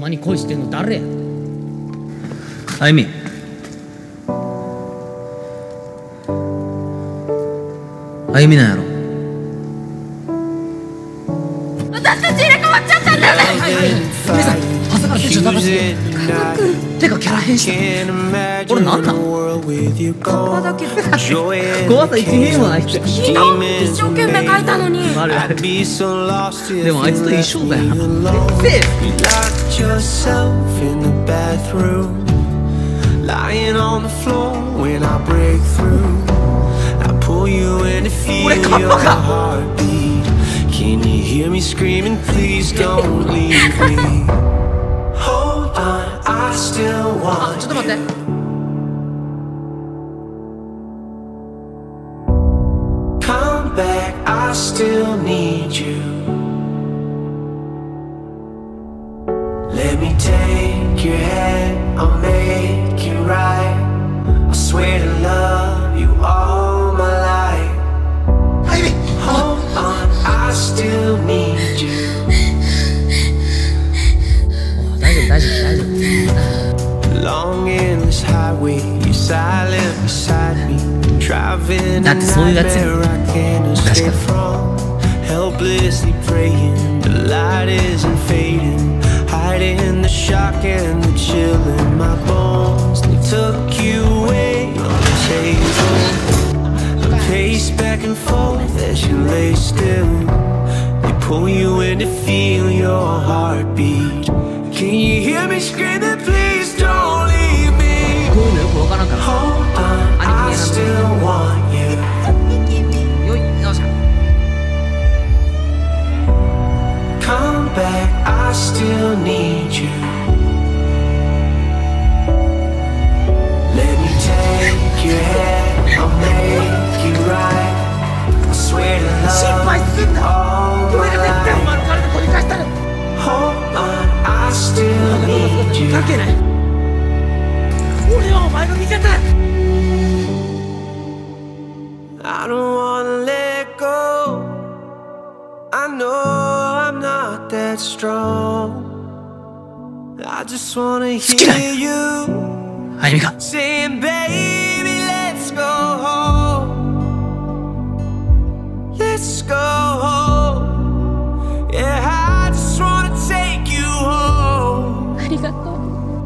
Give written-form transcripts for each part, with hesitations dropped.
まに恋してんの誰や。 あゆみ、あゆみなんやろ。 私たち入れ替わっちゃったんだよね。 皆さん朝からテンション高すぎる。てかキャラ変した。俺なんなん。 カッパだけど怖さ一変もないって。 ひどい。一生懸命描いたのに。 あるある。でもあいつと一緒だよ。せえ。俺カッパか。 Can you hear me screaming? Please don't leave me. Hold on, I still want ちょっと待って。 Come back, I still need you. Let me take your hand, I'll make it right. I swear to love you all my life. Hold on, I still need you. 大丈夫大丈夫大丈夫。 Long endless highway, you're silent beside me. Driving That's a so that's it. nightmare I can't escape from. Helplessly praying, the light isn't fading. Hiding the shock and the chill in my bones. They took you away on the table. I pace back and forth as you lay still. They pull you in to feel your heartbeat. Can you hear me screaming? Please don't leave me. こういうのよくわからんから。 Hold on, I still want you. よいよっしゃ。 Come back, I still need you. Let me take your hand, I'll make you right. I swear to 心 love 配すんな。 all 俺が絶 my 対お前 life. の体取り返したる。 Hold on, I still need you. 関係ない。俺はお前の味方。 I don't wanna let go. I know I'm not that strong. I just wanna hear you あゆみか。 saying, baby, let's go home. Let's go home. Yeah, I just wanna take you home. ありがとう。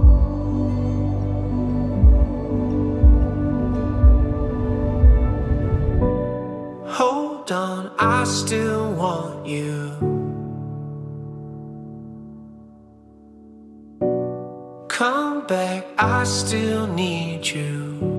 Hold on, I still want you. Come back, I still need you.